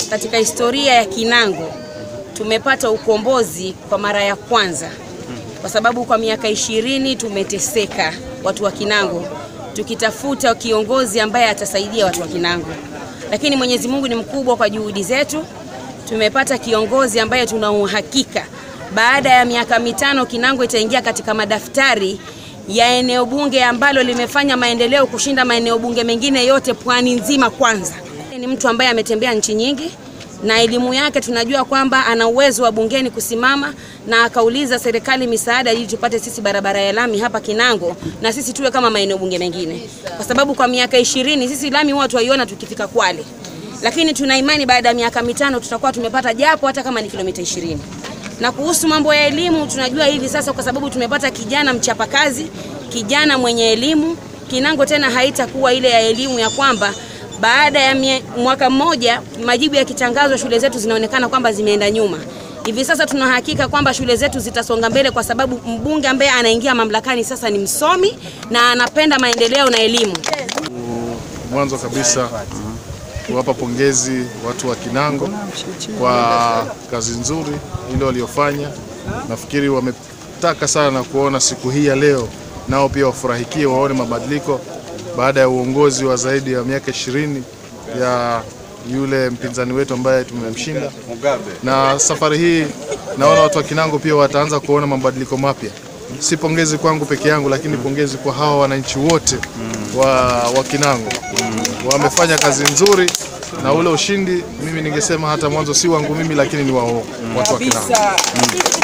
katika historia ya Kinango tumepata ukombozi kwa mara ya kwanza, kwa sababu kwa miaka 20 tumeteseka watu wa Kinango tukitafuta kiongozi ambaye atasaidia watu wa Kinango, lakini Mwenyezi Mungu ni mkubwa. Kwa juhudi zetu tumepata kiongozi ambaye tuna uhakika baada ya miaka 5 Kinango itaingia katika madaftari ya eneo bunge ambalo limefanya maendeleo kushinda maeneo bunge mengine yote pwani nzima. Kwanza ni mtu ambaye ametembea nchi nyingi na elimu yake tunajua kwamba ana uwezo wa bungeni kusimama na akauliza serikali misaada ili tupate sisi barabara ya lami hapa Kinango na sisi tuwe kama maeneo bunge mengine, kwa sababu kwa miaka 20 sisi lami huwa tuiona tukifika Kwale, lakini tuna imani baada ya miaka 5 tutakuwa tumepata japo hata kama ni kilomita 20. Na kuhusu mambo ya elimu tunajua hivi sasa, kwa sababu tumepata kijana mchapakazi, kijana mwenye elimu. Kinango tena haitakuwa ile ya elimu ya kwamba baada ya mwaka mmoja majibu yakitangazwa shule zetu zinaonekana kwamba zimeenda nyuma. Hivi sasa tunahakika kwamba shule zetu zitasonga mbele, kwa sababu mbunge ambaye anaingia mamlakani sasa ni msomi na anapenda maendeleo na elimu. Mwanzo kabisa kuwapa pongezi watu wa Kinango kwa kazi nzuri ile waliofanya. Nafikiri wametaka sana kuona siku hii ya leo nao pia wafurahikie, waone mabadiliko baada ya uongozi wa zaidi ya miaka 20 ya yule mpinzani wetu ambaye tumemshinda. Na safari hii naona watu wa Kinango pia wataanza kuona mabadiliko mapya. Si pongezi kwangu peke yangu, lakini pongezi kwa hawa wananchi wote wa Kinango. Wamefanya kazi nzuri na ule ushindi mimi ningesema hata mwanzo si wangu mimi, lakini ni wao watu wa Kinango.